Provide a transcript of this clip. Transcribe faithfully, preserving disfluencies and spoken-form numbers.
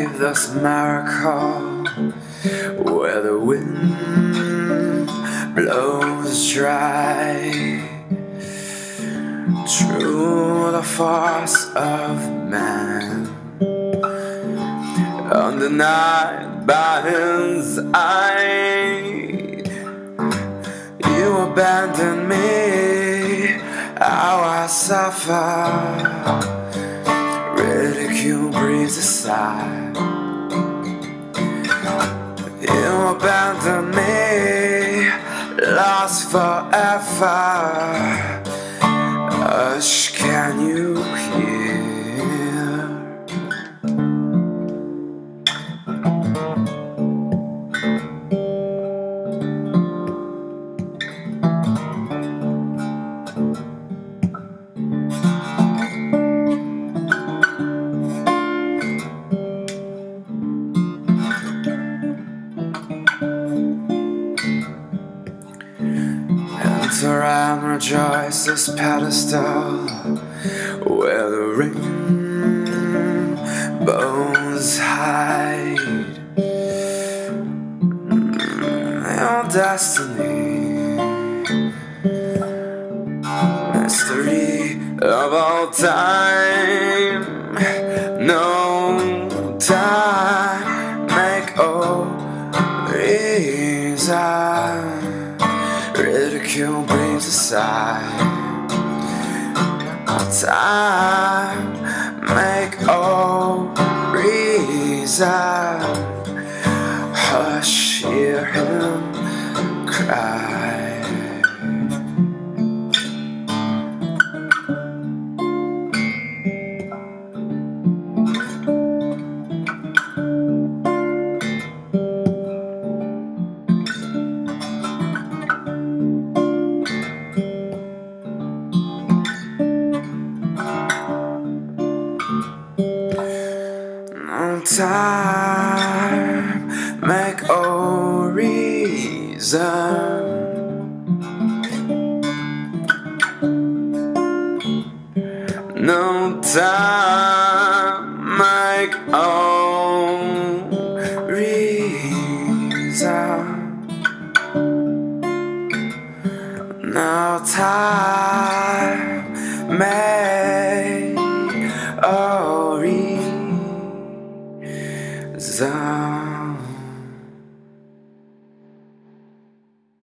believe there's a miracle where the wind blows dry through the force of man. Undenied by his eye, you abandoned me, how I suffer. Ridicule breathes a sigh. You abandoned me, lost forever. Hush, can you hear? Enter and rejoice this pedestal where the rainbows hide your destiny, mystery of all time. No time, make all reason. Ridicule brings a sigh. Time, make all reason. Hush, hear him cry. No time, make all reason. No time, make all reason. No time, make all reason.